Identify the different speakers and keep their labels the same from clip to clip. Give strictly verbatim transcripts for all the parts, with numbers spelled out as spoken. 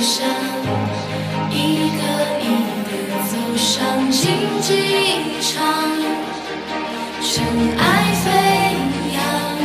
Speaker 1: 下，一个一个走上竞技场，尘埃飞扬，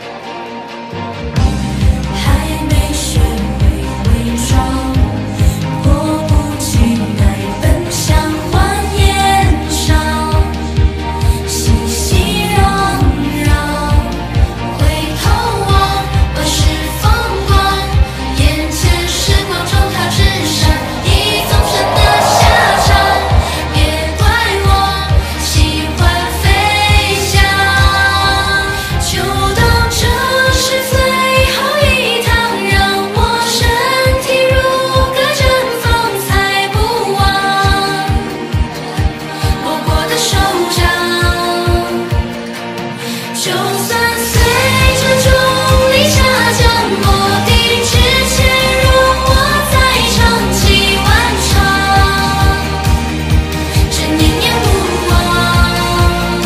Speaker 1: 还没学会伪装，迫不及待奔向欢颜上，熙熙攘攘，回头望，万事风光，眼前时光中它只剩一纵身的下场，别怪我喜欢飞翔，就当这是最后一趟，让我身体如歌绽放，才不忘握过的手掌，就算随着重力下降，落地之前容我再唱几万场，这念念不忘。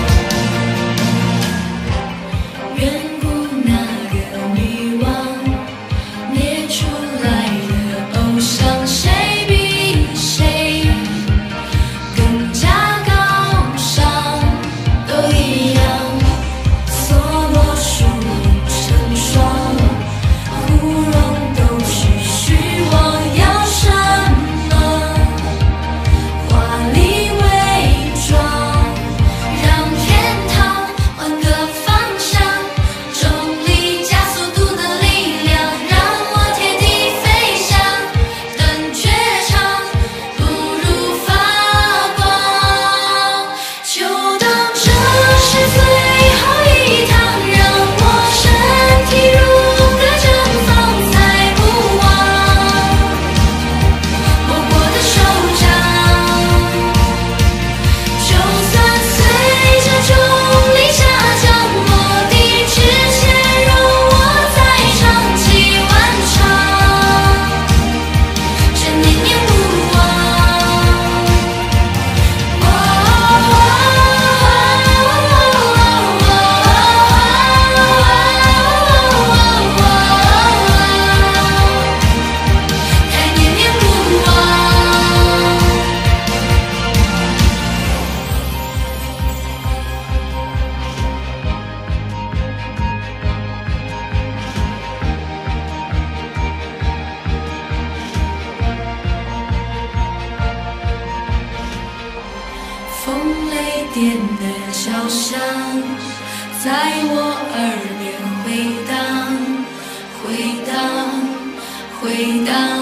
Speaker 1: 远古那个女王，捏出来的偶像，谁比谁更加高尚，都一样，梭罗数成双，芙蓉都是虚妄，要什么华丽伪装，让天堂换个方向，重力加速度的力量，让我贴地飞翔，等绝唱不如发光，就当这是最后一趟，让我身体如歌绽放，才不忘握过的手掌，就算随着重力下降，落地之前容我再唱几万场，这念念不忘。还念念不忘。风雷电的敲响，在我耳边回荡，回荡，回荡。